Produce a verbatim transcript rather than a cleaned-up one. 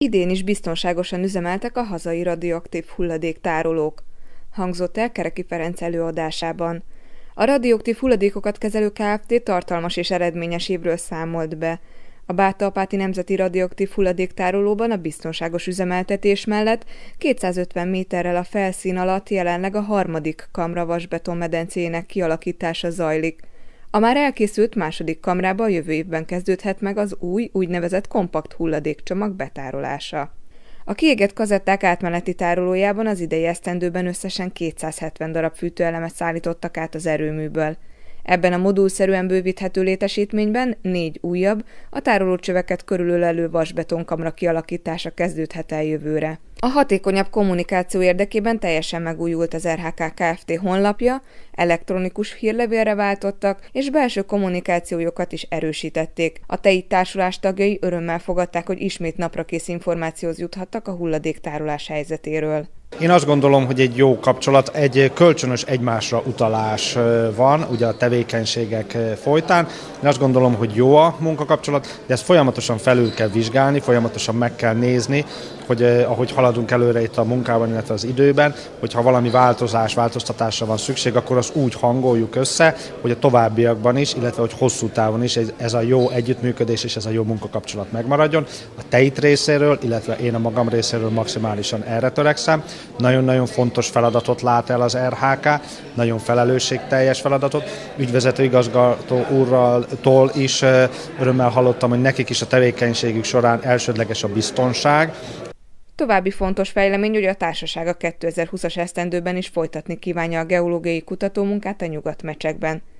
Idén is biztonságosan üzemeltek a hazai radioaktív hulladéktárolók, hangzott el Kereki Ferenc előadásában. A radioaktív hulladékokat kezelő Kft. Tartalmas és eredményes évről számolt be. A Bátalpáti Nemzeti Radioaktív Hulladéktárolóban a biztonságos üzemeltetés mellett kétszázötven méterrel a felszín alatt jelenleg a harmadik kamra vasbetonmedencéjének kialakítása zajlik. A már elkészült második kamrába a jövő évben kezdődhet meg az új, úgynevezett kompakt hulladékcsomag betárolása. A kiégett kazetták átmeneti tárolójában az idei esztendőben összesen kétszázhetven darab fűtőelemet szállítottak át az erőműből. Ebben a modulszerűen bővíthető létesítményben négy újabb, a tárolócsöveket körülölelő vasbetonkamra kialakítása kezdődhet el jövőre. A hatékonyabb kommunikáció érdekében teljesen megújult az er há ká Kft. Honlapja, elektronikus hírlevélre váltottak, és belső kommunikációjukat is erősítették. A té i társulás tagjai örömmel fogadták, hogy ismét naprakész információhoz juthattak a hulladéktárolás helyzetéről. Én azt gondolom, hogy egy jó kapcsolat, egy kölcsönös egymásra utalás van ugye a tevékenységek folytán. Én azt gondolom, hogy jó a munkakapcsolat, de ezt folyamatosan felül kell vizsgálni, folyamatosan meg kell nézni, hogy ahogy haladunk előre itt a munkában, illetve az időben, hogyha valami változás, változtatásra van szükség, akkor azt úgy hangoljuk össze, hogy a továbbiakban is, illetve hogy hosszú távon is ez a jó együttműködés és ez a jó munkakapcsolat megmaradjon. A té i részéről, illetve én a magam részéről maximálisan erre törekszem. Nagyon-nagyon fontos feladatot lát el az er há ká, nagyon felelősségteljes feladatot. Ügyvezető igazgató úrtól is örömmel hallottam, hogy nekik is a tevékenységük során elsődleges a biztonság. További fontos fejlemény, hogy a társaság a kétezer-húszas esztendőben is folytatni kívánja a geológiai kutatómunkát a Nyugat-Mecsekben.